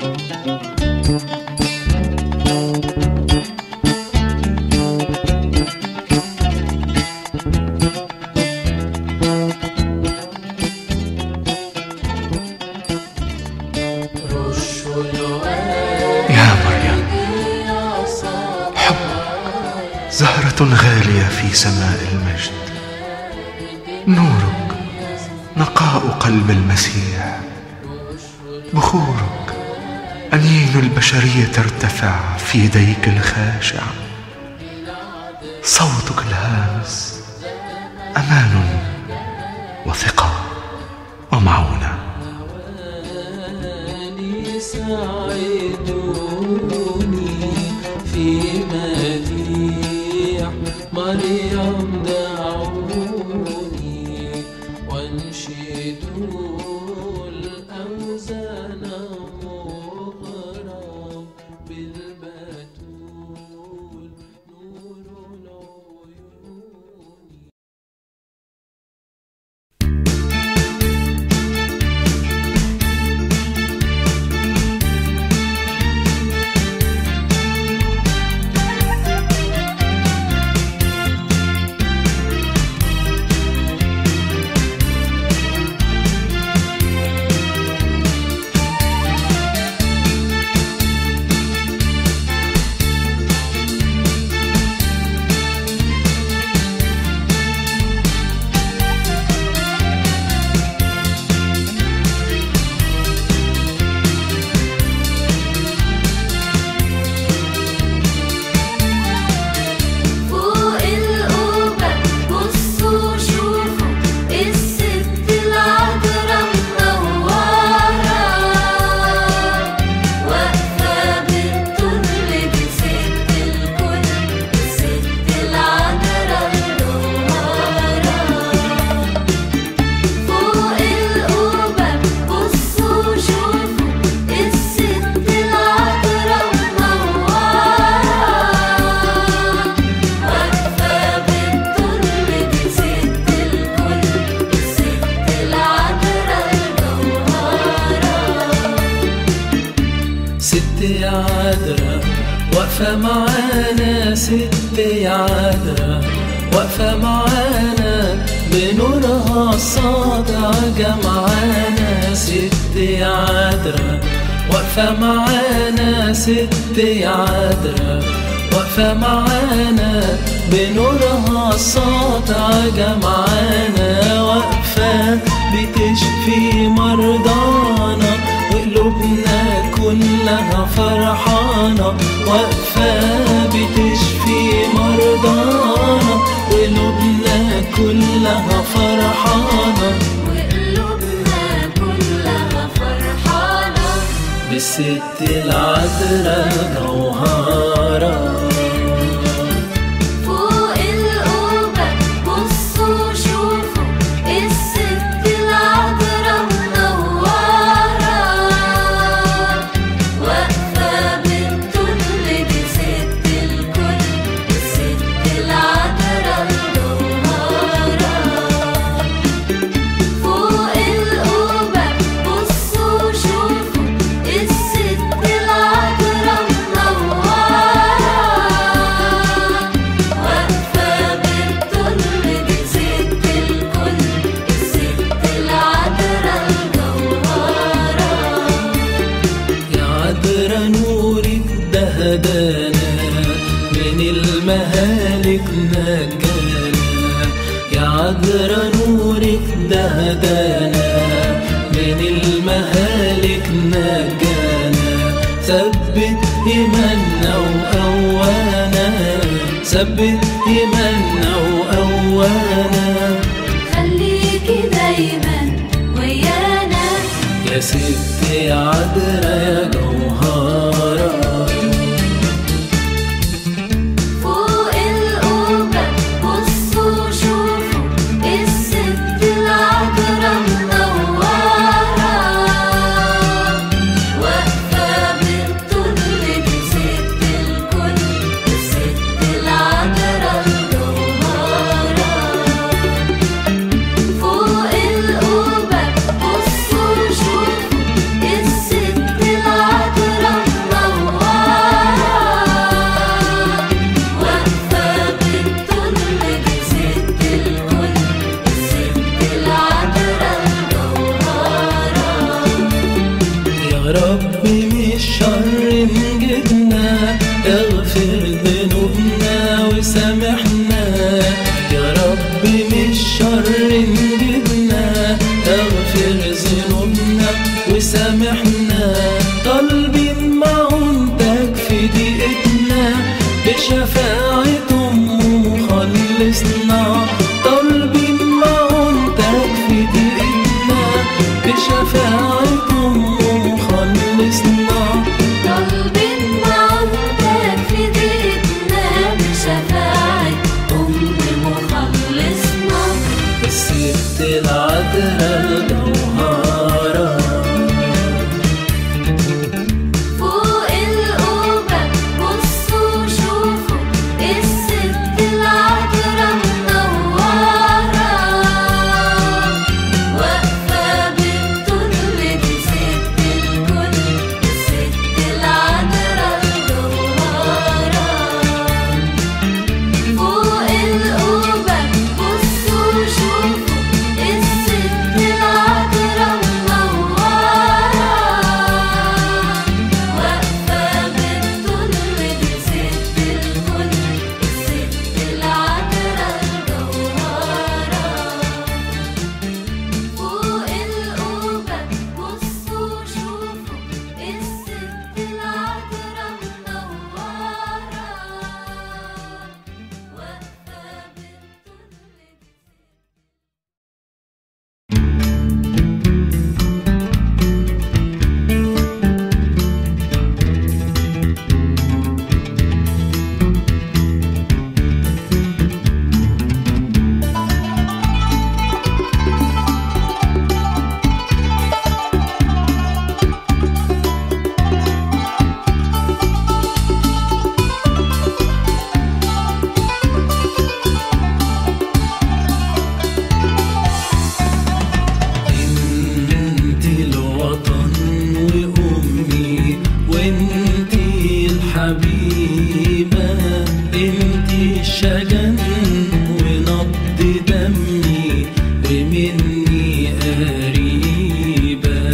زهرة غالية في سماء المجد، نورك نقاء قلب المسيح، بخورك أنين البشرية ارتفع في يديك الخاشع، صوتك الهامس أمان وثقة ومعونة. مريم دعوني وانشدوا الأوزان مغرم بالبتول نور العيون. ست عذراء واقفة معانا، ست عذراء واقفة معانا، بنورها الساطع جمعانا. ست عذراء واقفة معانا، ست عذراء واقفة معانا، بنورها الساطع جمعانا. واقفة بتشفي مرضانا وقلوبنا كلها فرحانة، واقفة بتشفي مرضانا وقلوبنا كلها فرحانة، وقلوبنا كلها فرحانة بالست العذراء جوهرة. فوق القبة بصوا شوفوا الست العذراء منورة، واقفة بالطول دي ست الكل، الست العذراء الجوهرة. فوق القبة بصوا شوفوا الست العذراء منورة، واقفة بالطول دي ست الكل، الست العذراء الجوهرة. يا عذراء نورك ده هدانا من المهالك نجانا، يا عذراء نورك ده هدانا من المهالك نجانا. ثبت إيماننا وقوانا، ثبت إيماننا وقوانا، خليكي دايما ويانا يا ست يا عذراء يا جوهرة. فوق القبة بصوا شوفوا الست العذراء منورة، واقفة بالطول دي ست الكل، الست العذراء الجوهرة. فوق القبة بصوا شوفوا الست العذراء بشفاعتهم مخلصنا. طالبين معونتك في ضيقتنا بشفاعة أم مخلصنا. الست العذراء الجوهرة فوق القبة بصوا شوفوا الست العذراء منورة، واقفة بالطول دي ست الكل، الست العذراء الجوهرة. فوق القبة بصوا شوفوا الست العذراء منورة، واقفة بالطول دي ست الكل، الست العذراء الجوهرة. فوق القبة بصوا شوفوا الست العذراء منورة، واقفة انتي الوطن وأمي وانتي الحبيبة، انتي الشجن ونبض دمي ومني قريبة.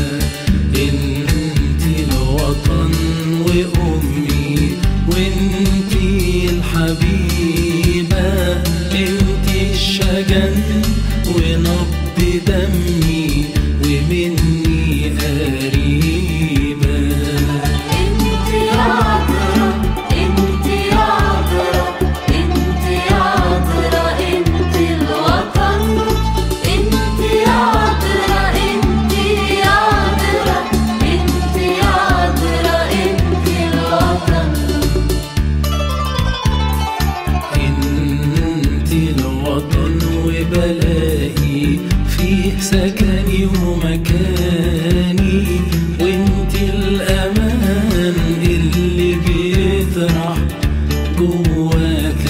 انتي الوطن وأمي وانتي الحبيبة، انتي الشجن ونبض دمي ومني قريبة. انتي عذراء انتي عذراء انتي عذراء انتي الوطن، انتي عذراء انتي عذراء انتي عذراء انتي الوطن. انتي الوطن وبلاقي فيه سكني ومكاني، وانتي الأمان اللي بيطرح جوا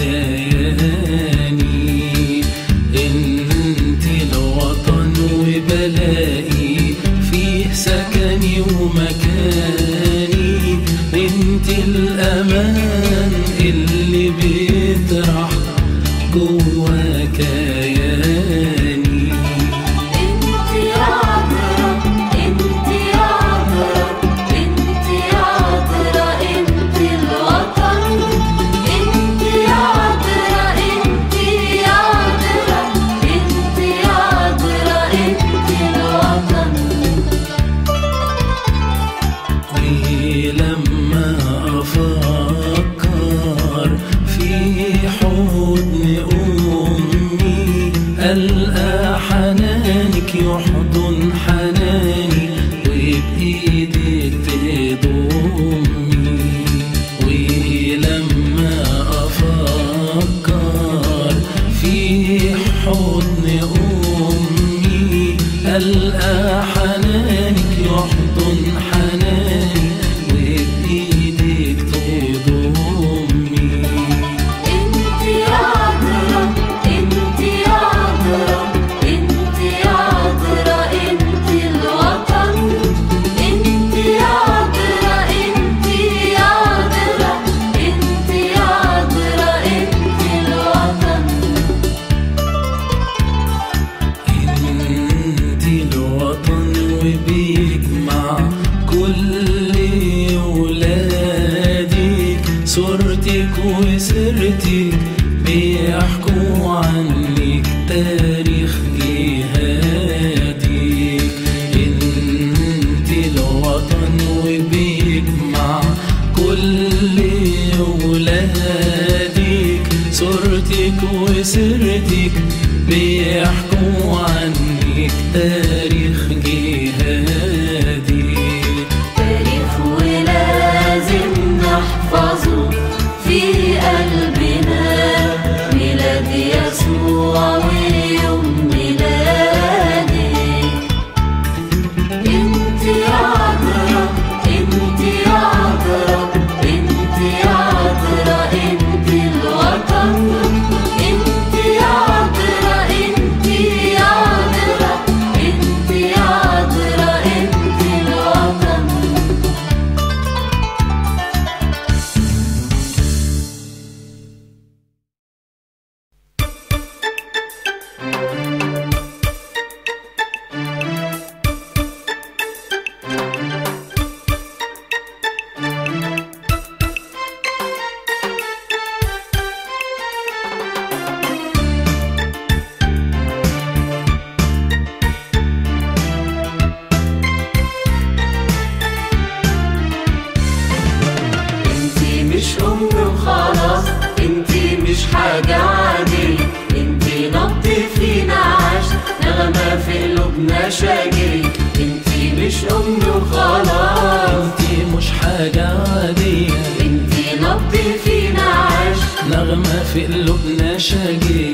كياني. انتي الوطن وبلاقي فيه سكني ومكاني، انتي الأمان اللي بيطرح جوا كياني. انتي عذراء انتي عذراء انتي عذراء انتي الوطن، انتي عذراء انتي عذراء انتي عذراء انتي الوطن. ولما أفكر في حضن أمي ألقى حنانك يحضن حناني وبإيدك تضمي. ولما أفكر في حضن أمي ألقى حنانك يحضن حناني وبإيدك تضمي. انتي عذراء انتي عذراء انتي عذراء انتي الوطن، انتي عذراء انتي عذراء انتي عذراء انتي الوطن. انتي الوطن وبيجمع كل ولادك، صورتك وسيرتك بيحكوا عنك تاريخ جهادك. انتي الوطن وبيجمع كل ولادك، صورتك وسيرتك بيحكوا عنك تاريخ جهادك. مشاجري، انتي مش أمي وخلاص. انتي مش حاجة عادية، انتي نبض فينا عاش، نغمة في قلوبنا شاجي.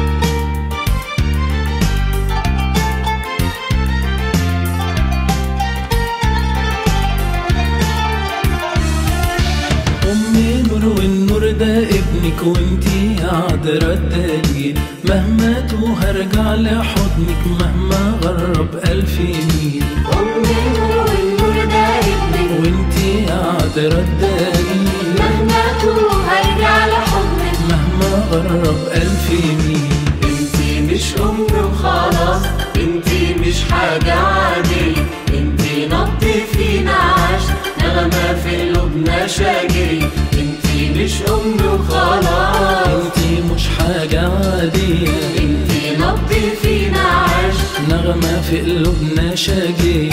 أمي نور والنور ده ابنك، وانتي عذرا الدليل. مهما توه هرجع لحضنك، مهما غرب ألف ميل. أمي نور والنور ده ابنك، وانتي عذرا الدليل. مهما توه هرجع لحضنك، مهما غرب ألف ميل. انتي مش أمي وخلاص، انتي مش حاجة عادية، انتي نبض فينا عاش، نغمة في قلوبنا شاجري، انتي مش أمي وخلاص. انتي مش حاجة عادية، انتي نبض فينا عاش، نغمة في قلوبنا شاجي.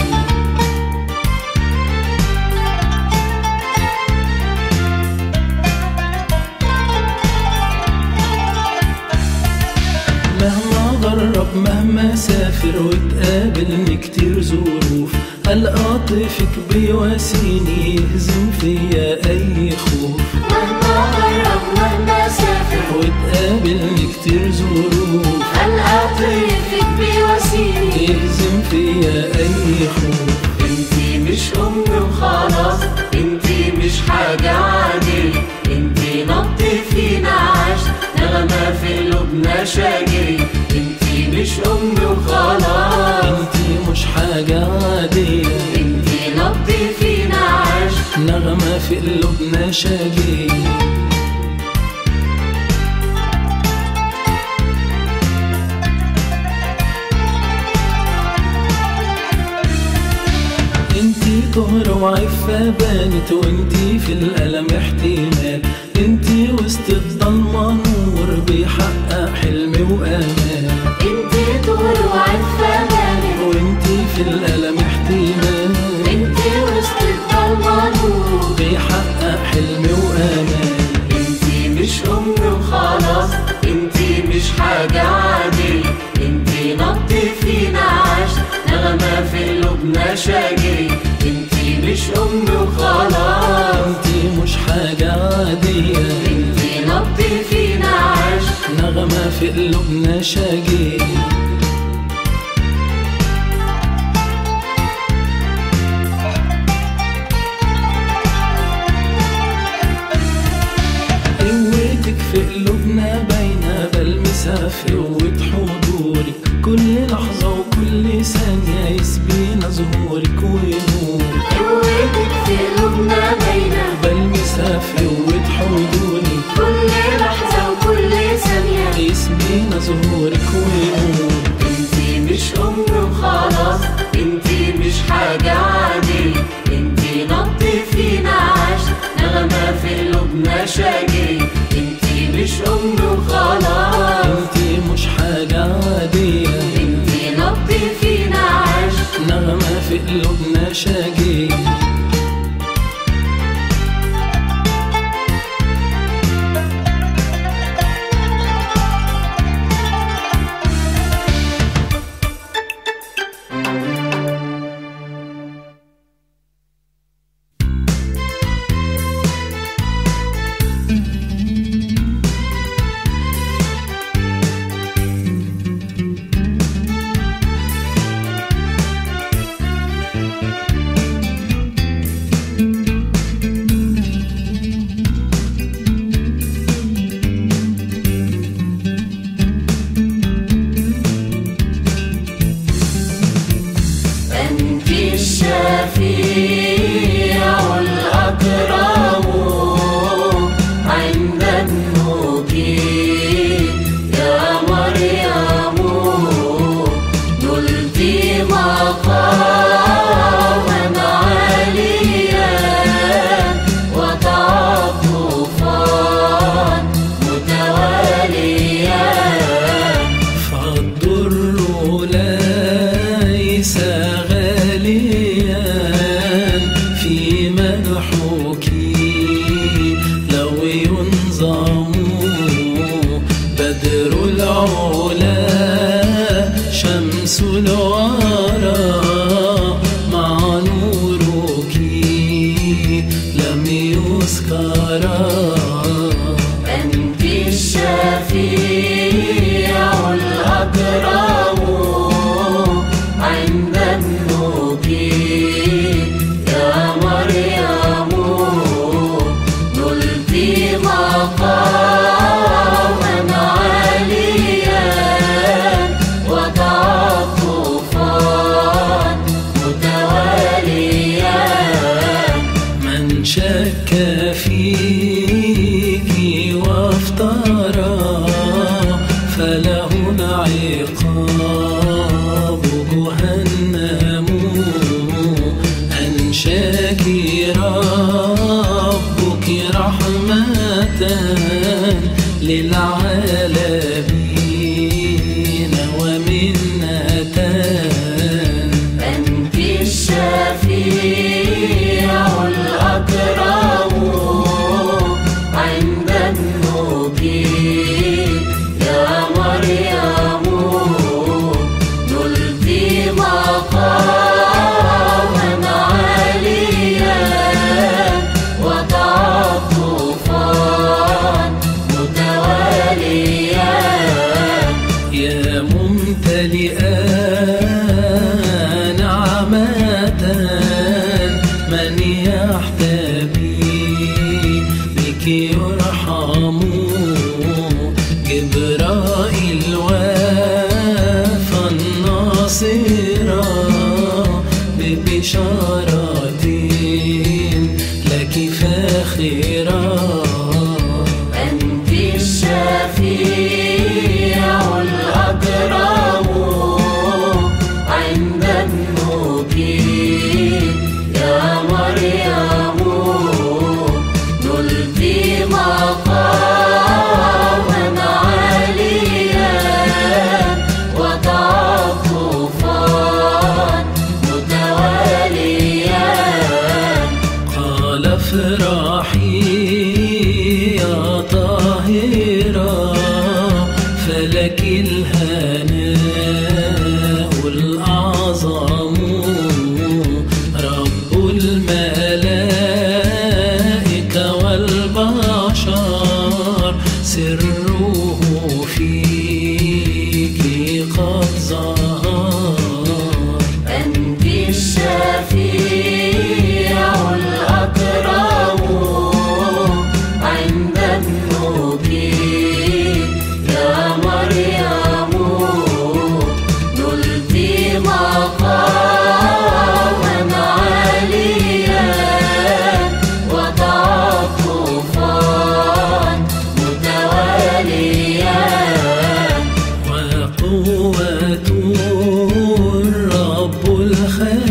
مهما غرب مهما سافر وتقابلني كتير ظروف، ألقى طيفك بيواسيني يهزم فيا أي خوف. مهما غرب مهما سافر وتقابلني كتير ظروف، ألقى طيفك بيواسيني يهزم فيا أي خوف. انتي مش أمي وخلاص، انتي مش حاجة عادية، انتي نبض فينا عاش، نغمة في قلوبنا شاجري، انتي مش أمي وخلاص. انتي مش حاجة عادية، انتي نبض فينا عاش، نغمة في قلوبنا شاجي. انتي طهر وعفة بانت، وانتي في الألم احتمال. انتي وسط الضلمة نور بيحقق حلم وآمال. انتي طهر وعفة بانت، وانتي في الألم احتمال. انتي وسط الضلمة نور بيحقق حلم وآمال. انتي مش أمي وخلاص، انتي مش حاجة عادية، انتي نبض فينا عاش، نغمة في قلوبنا شاجري، انتي مش أمي وخلاص. انتي مش حاجة عادية، انتي نبض فينا عاش، نغمة في قلوبنا شاجي. قوتك في قلوبنا باينة، بلمسها في قوة حضورك. كل لحظة وكل ثانية يسبينا ظهورك ونورك. قوتك في قلوبنا باينة، بلمسها في قوة حضورك. كل لحظة وكل ثانية يسبينا ظهورك ونورك. انتي مش أمي وخلاص، انتي مش حاجة عادية، انتي نبض فينا عاش، نغمة في قلوبنا شاجري، انتي مش أمي وخلاص. انتي مش حاجة عادية، انتي نبض فينا عاش، نغمة في قلوبنا شاجي. للعالمين ومنتان. أنت الشفيع الأكرم عند النبي يا مريم، نلت مقاما عاليا وتعطفا متواليا. يا ممتلئا نعمة من يحتمي بك يرحم. جبرائيل وافى الناصرة ببشارة لك فاخرة. أنت الشفيع الأكرم عند النبي يا مريم، نلت مقاما عاليا وتعطفا متواليا. قال افرحي يا طاهرة فلك الهناء الأعظم. رب الملائكة والبشر سره فيك قد ظهر. أنت الشفيع الأكرم عند النبي يا مريم، نلت مقاما عاليا وتعطفا متواليا. وقوة الرب الخالق